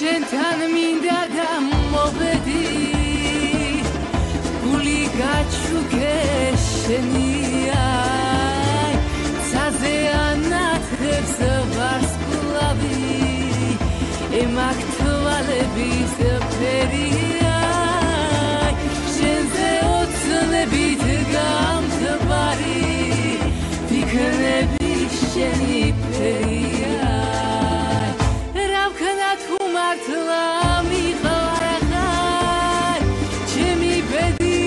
შენთან მინდა დამოვედი გული გაჩუქე შენია ცაზე ანათებს ვარსკვლავი ემაქ თვალების ფერია შენზე ოცნებით გამთბარი ფიქრები შენი ფერია რა ვქნა თუ მართლა მიყარახარ ჩემი ბედი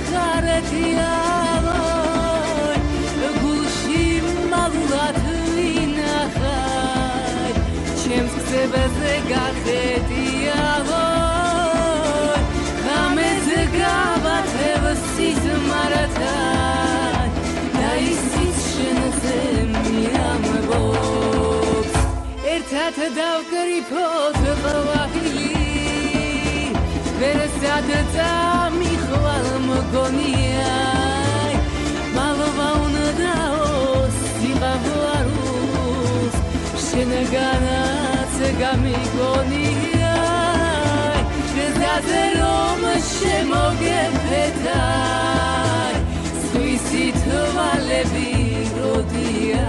ხარეთიალოი გულში მალულად ვინახარ ჩემს ხსებაზე გახედიალოი ღამეზე გავათებ სიზმართან და ისიც შენზე მიამბობს ერთად დავკრიფოთ ყვავილი ვერ სადწამიხვალ მგონია მალვა უნდაოს სიყვარულს შენგანაც გამიგონია გზაზე რომ შემოგეფეтай სხვისი თვალები როდია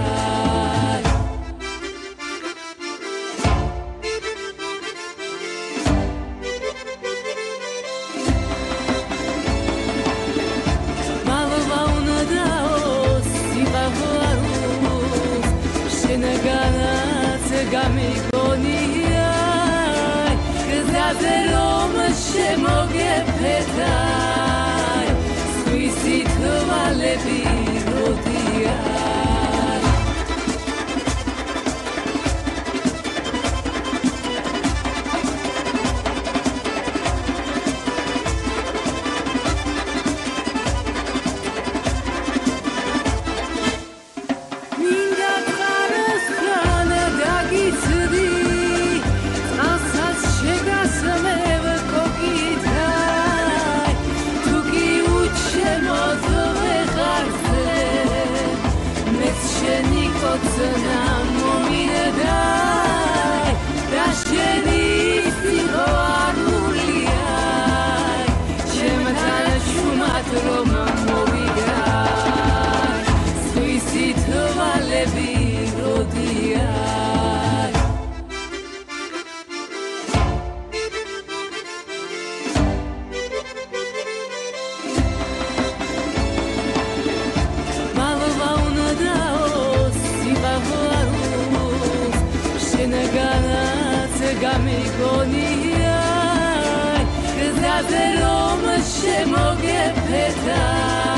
გამიგონია გზაზე რომ შემოგეფეтай სხვისი თვალები როდია გამიგონია გზაზე რომ შემოგეფეтай